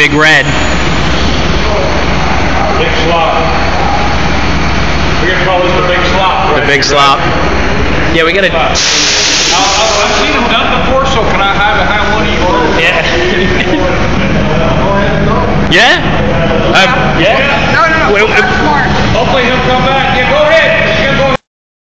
Big Red. Big slop. We're gonna call this the big slop. The big slop. Yeah, we gotta. I've seen them done before, so can I have one of you order? Yeah. Yeah? Yeah? No. Hopefully he'll come back. Yeah, go ahead. You can go ahead.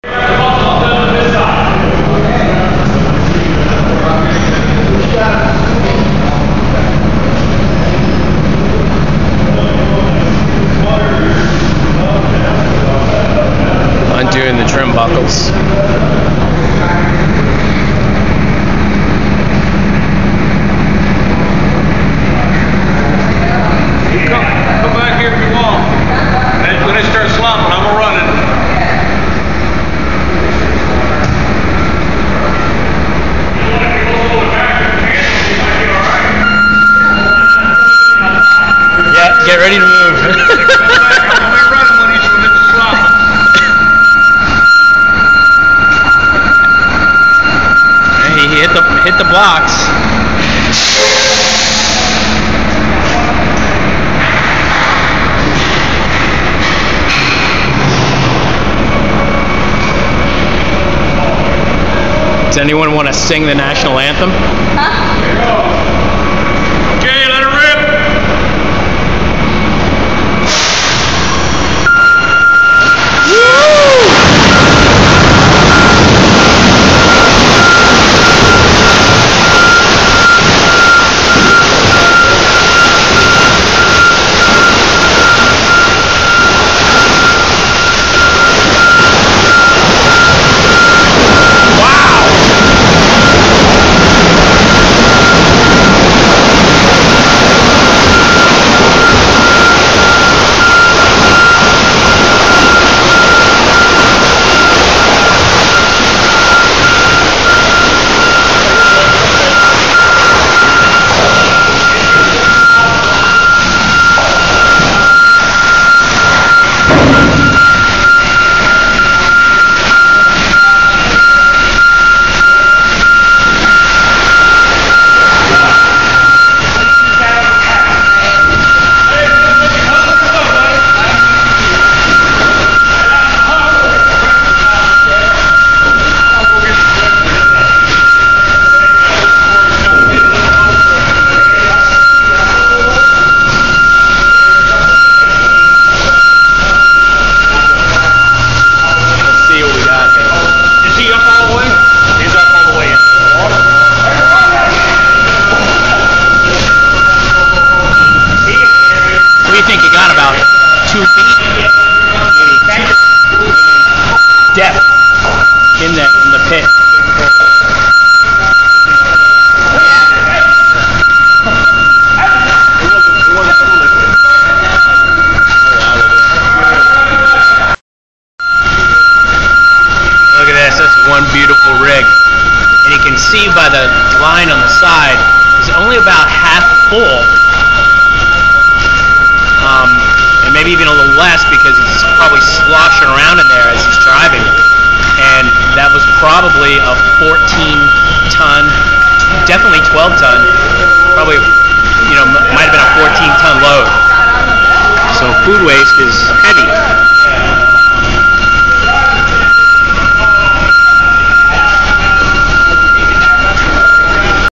Undoing the trim buckles. Come back here if you want. And when they start slopping, I'm running. Yeah, get ready to move. Hit the blocks. Does anyone want to sing the national anthem? Huh? Okay, let it rip. Depth in the pit. Look at this, that's one beautiful rig. And you can see by the line on the side, it's only about half full. And maybe even a little less because it's probably sloshing around in there as he's driving. And that was probably a 14-ton, definitely 12-ton, probably